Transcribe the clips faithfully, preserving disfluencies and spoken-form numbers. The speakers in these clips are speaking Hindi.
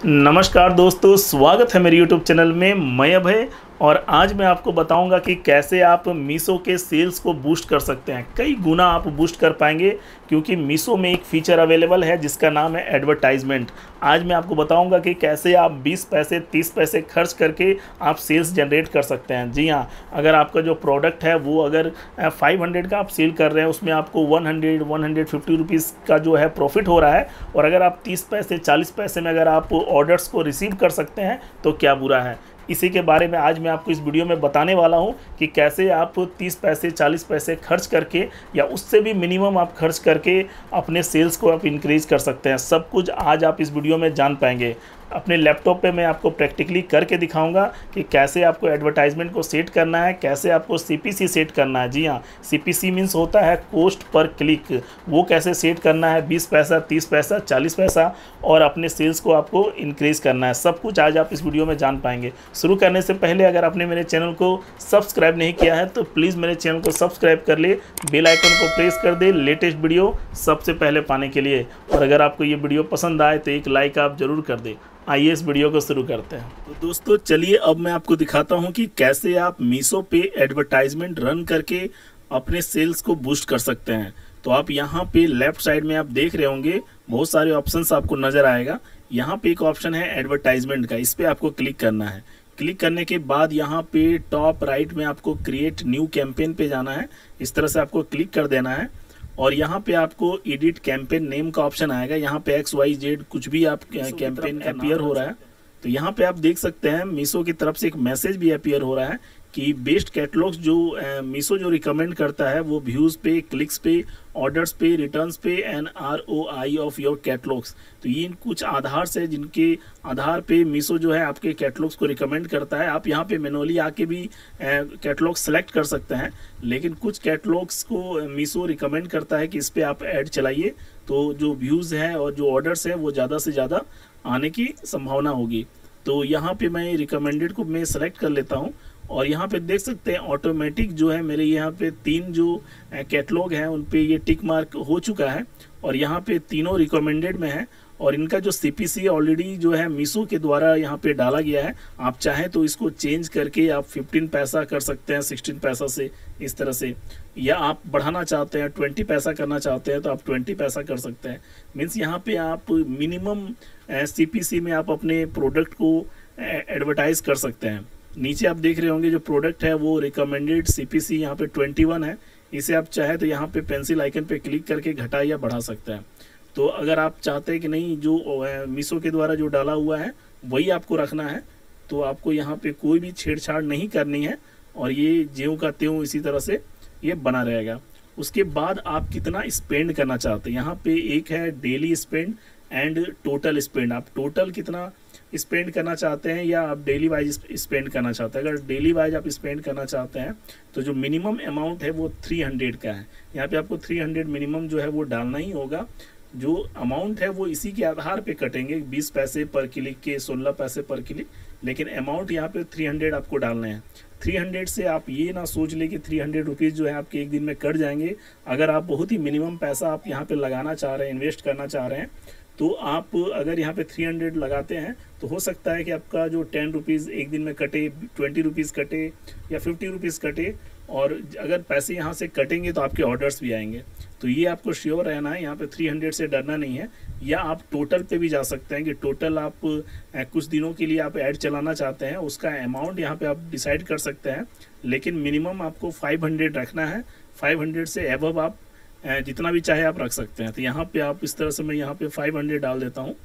नमस्कार दोस्तों, स्वागत है मेरे यूट्यूब चैनल में। मैं अभय और आज मैं आपको बताऊंगा कि कैसे आप मीशो के सेल्स को बूस्ट कर सकते हैं। कई गुना आप बूस्ट कर पाएंगे क्योंकि मीशो में एक फ़ीचर अवेलेबल है जिसका नाम है एडवर्टाइजमेंट। आज मैं आपको बताऊंगा कि कैसे आप बीस पैसे तीस पैसे खर्च करके आप सेल्स जनरेट कर सकते हैं। जी हाँ, अगर आपका जो प्रोडक्ट है वो अगर पाँच सौ का आप सेल कर रहे हैं, उसमें आपको सौ, एक सौ पचास रुपीस का जो है प्रॉफिट हो रहा है, और अगर आप तीस पैसे चालीस पैसे में अगर आप ऑर्डर्स को रिसीव कर सकते हैं तो क्या बुरा है। इसी के बारे में आज मैं आपको इस वीडियो में बताने वाला हूं कि कैसे आप तीस पैसे चालीस पैसे खर्च करके या उससे भी मिनिमम आप खर्च करके अपने सेल्स को आप इंक्रीज कर सकते हैं। सब कुछ आज आप इस वीडियो में जान पाएंगे। अपने लैपटॉप पे मैं आपको प्रैक्टिकली करके दिखाऊंगा कि कैसे आपको एडवर्टाइजमेंट को सेट करना है, कैसे आपको सीपीसी सेट करना है। जी हाँ, सीपीसी मीन्स होता है कॉस्ट पर क्लिक। वो कैसे सेट करना है, बीस पैसा तीस पैसा चालीस पैसा, और अपने सेल्स को आपको इंक्रीज करना है। सब कुछ आज आप इस वीडियो में जान पाएंगे। शुरू करने से पहले अगर आपने मेरे चैनल को सब्सक्राइब नहीं किया है तो प्लीज़ मेरे चैनल को सब्सक्राइब कर ले, बेल आइकन को प्रेस कर दे लेटेस्ट वीडियो सबसे पहले पाने के लिए। और अगर आपको ये वीडियो पसंद आए तो एक लाइक आप ज़रूर कर दे। आइए इस वीडियो को शुरू करते हैं। तो दोस्तों चलिए अब मैं आपको दिखाता हूं कि कैसे आप मीशो पे एडवर्टाइजमेंट रन करके अपने सेल्स को बूस्ट कर सकते हैं। तो आप यहां पे लेफ्ट साइड में आप देख रहे होंगे बहुत सारे ऑप्शंस आपको नजर आएगा। यहां पे एक ऑप्शन है एडवर्टाइजमेंट का, इस पे आपको क्लिक करना है। क्लिक करने के बाद यहाँ पे टॉप राइट में आपको क्रिएट न्यू कैंपेन पे जाना है। इस तरह से आपको क्लिक कर देना है और यहाँ पे आपको एडिट कैंपेन नेम का ऑप्शन आएगा। यहाँ पे एक्स वाई जेड कुछ भी आप कैंपेन अपीयर हो रहा है। तो यहाँ पे आप देख सकते हैं मीशो की तरफ से एक मैसेज भी अपीयर हो रहा है कि बेस्ट कैटलॉग्स जो मीशो जो रिकमेंड करता है वो व्यूज़ पे, क्लिक्स पे, ऑर्डर्स पे, रिटर्न्स पे and R O I of your catalogs. तो ये कुछ आधार से जिनके आधार पे मीशो जो है आपके कैटलॉग्स को रिकमेंड करता है। आप यहाँ पे मैनुअली आके भी कैटलॉग सेलेक्ट कर सकते हैं, लेकिन कुछ कैटलॉग्स को मीशो रिकमेंड करता है कि इस पर आप ऐड चलाइए तो जो व्यूज़ हैं और जो ऑर्डर्स हैं वो ज़्यादा से ज़्यादा आने की संभावना होगी। तो यहाँ पे मैं रिकमेंडेड को मैं सेलेक्ट कर लेता हूँ और यहाँ पे देख सकते हैं ऑटोमेटिक जो है मेरे यहाँ पे तीन जो कैटलॉग हैं उन पे ये टिक मार्क हो चुका है और यहाँ पे तीनों रिकमेंडेड में है और इनका जो सीपीसी ऑलरेडी जो है मीशो के द्वारा यहाँ पे डाला गया है। आप चाहें तो इसको चेंज करके आप पंद्रह पैसा कर सकते हैं, सोलह पैसा से इस तरह से, या आप बढ़ाना चाहते हैं बीस पैसा करना चाहते हैं तो आप बीस पैसा कर सकते हैं। मीन्स यहाँ पे आप मिनिमम सीपीसी में आप अपने प्रोडक्ट को एडवर्टाइज कर सकते हैं। नीचे आप देख रहे होंगे जो प्रोडक्ट है वो रिकमेंडेड सीपीसी यहाँ पे इक्कीस है। इसे आप चाहे तो यहाँ पे पेंसिल आइकन पे क्लिक करके घटा या बढ़ा सकते हैं। तो अगर आप चाहते हैं कि नहीं जो मीशो के द्वारा जो डाला हुआ है वही आपको रखना है तो आपको यहाँ पे कोई भी छेड़छाड़ नहीं करनी है और ये ज्यों का त्यों इसी तरह से ये बना रहेगा। उसके बाद आप कितना स्पेंड करना चाहते हैं, यहाँ पे एक है daily spend and total spend. आप टोटल कितना स्पेंड करना चाहते हैं या आप डेली वाइज स्पेंड करना चाहते हैं। अगर डेली वाइज आप स्पेंड करना चाहते हैं तो जो मिनिमम अमाउंट है वो तीन सौ का है। यहाँ पे आपको तीन सौ मिनिमम जो है वो डालना ही होगा। जो अमाउंट है वो इसी के आधार पे कटेंगे, बीस पैसे पर क्लिक के, सोलह पैसे पर क्लिक, लेकिन अमाउंट यहाँ पे तीन सौ आपको डालने हैं। तीन सौ से आप ये ना सोच ले कि तीन सौ रुपीज़ जो है आपके एक दिन में कट जाएंगे। अगर आप बहुत ही मिनिमम पैसा आप यहाँ पे लगाना चाह रहे हैं, इन्वेस्ट करना चाह रहे हैं, तो आप अगर यहाँ पे तीन सौ लगाते हैं तो हो सकता है कि आपका जो टेन रुपीज़ एक दिन में कटे, ट्वेंटी रुपीज़ कटे या फिफ्टी रुपीज़ कटे, और अगर पैसे यहाँ से कटेंगे तो आपके ऑर्डर्स भी आएंगे। तो ये आपको श्योर रहना है, यहाँ पे तीन सौ से डरना नहीं है। या आप टोटल पे भी जा सकते हैं कि टोटल आप कुछ दिनों के लिए आप ऐड चलाना चाहते हैं, उसका अमाउंट यहाँ पे आप डिसाइड कर सकते हैं, लेकिन मिनिमम आपको पाँच सौ रखना है। पाँच सौ से एबव आप जितना भी चाहे आप रख सकते हैं। तो यहाँ पे आप इस तरह से मैं यहाँ पे पाँच सौ डाल देता हूँ।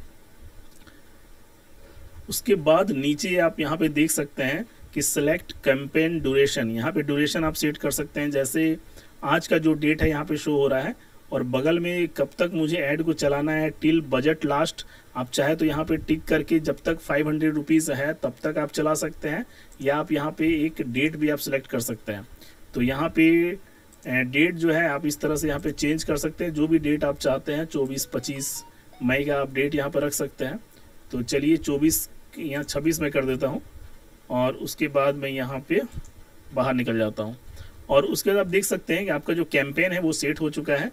उसके बाद नीचे आप यहाँ पे देख सकते हैं कि सिलेक्ट कैंपेन ड्यूरेशन, यहाँ पे ड्यूरेशन आप सेट कर सकते हैं। जैसे आज का जो डेट है यहाँ पे शो हो रहा है और बगल में कब तक मुझे ऐड को चलाना है, टिल बजट लास्ट। आप चाहे तो यहाँ पे टिक करके जब तक फाइव हंड्रेड रुपीज़ है तब तक आप चला सकते हैं, या आप यहाँ पे एक डेट भी आप सिलेक्ट कर सकते हैं। तो यहाँ पे डेट जो है आप इस तरह से यहाँ पे चेंज कर सकते हैं, जो भी डेट आप चाहते हैं। चौबीस पच्चीस मई का आप डेट यहाँ पर रख सकते हैं। तो चलिए चौबीस यहाँ छब्बीस में कर देता हूँ और उसके बाद मैं यहाँ पे बाहर निकल जाता हूँ। और उसके बाद आप देख सकते हैं कि आपका जो कैंपेन है वो सेट हो चुका है।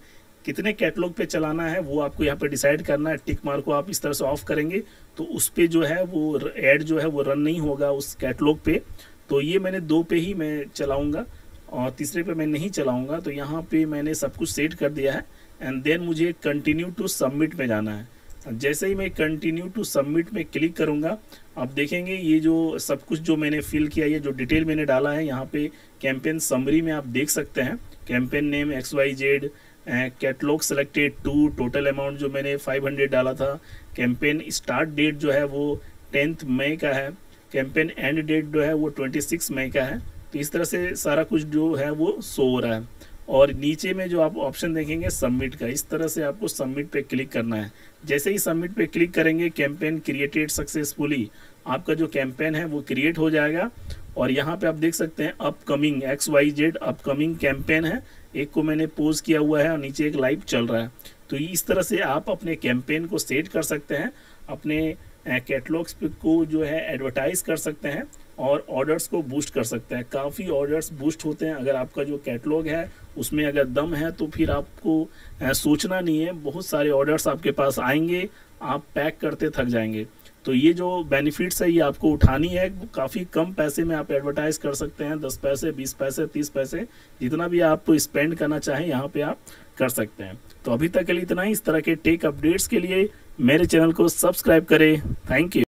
कितने कैटलॉग पे चलाना है वो आपको यहाँ पे डिसाइड करना है। टिक मार्क को आप इस तरह से ऑफ करेंगे तो उस पे जो है वो ऐड जो है वो रन नहीं होगा उस कैटलॉग पे। तो ये मैंने दो पे ही मैं चलाऊँगा और तीसरे पे मैं नहीं चलाऊँगा। तो यहाँ पे मैंने सब कुछ सेट कर दिया है एंड देन मुझे कंटिन्यू टू सबमिट में जाना है। जैसे ही मैं कंटिन्यू टू सबमिट में क्लिक करूंगा आप देखेंगे ये जो सब कुछ जो मैंने फिल किया, ये जो डिटेल मैंने डाला है यहाँ पे कैंपेन समरी में आप देख सकते हैं। Campaign name X Y Z, catalog selected two, total amount जो मैंने फाइव हंड्रेड डाला था, कैंपेन स्टार्ट डेट जो है वो टेंथ मई का है, कैंपेन एंड डेट जो है वो ट्वेंटी सिक्स मई का है। तो इस तरह से सारा कुछ जो है वो शो हो रहा है। और नीचे में जो आप ऑप्शन देखेंगे सबमिट का, इस तरह से आपको सबमिट पे क्लिक करना है। जैसे ही सबमिट पे क्लिक करेंगे कैंपेन क्रिएटेड सक्सेसफुली, आपका जो कैंपेन है वो क्रिएट हो जाएगा। और यहाँ पे आप देख सकते हैं upcoming X Y Z upcoming campaign है, एक को मैंने पोज किया हुआ है और नीचे एक लाइव चल रहा है। तो इस तरह से आप अपने कैंपेन को सेट कर सकते हैं, अपने कैटलॉग्स को जो है एडवर्टाइज कर सकते हैं और ऑर्डर्स को बूस्ट कर सकते हैं। काफ़ी ऑर्डर्स बूस्ट होते हैं अगर आपका जो कैटलॉग है उसमें अगर दम है तो फिर आपको सोचना नहीं है, बहुत सारे ऑर्डर्स आपके पास आएंगे, आप पैक करते थक जाएंगे। तो ये जो बेनिफिट्स है ये आपको उठानी है। काफ़ी कम पैसे में आप एडवर्टाइज कर सकते हैं, दस पैसे, बीस पैसे, तीस पैसे, जितना भी आप स्पेंड करना चाहें यहाँ पे आप कर सकते हैं। तो अभी तक के लिए इतना ही। इस तरह के टेक अपडेट्स के लिए मेरे चैनल को सब्सक्राइब करें। Thank you.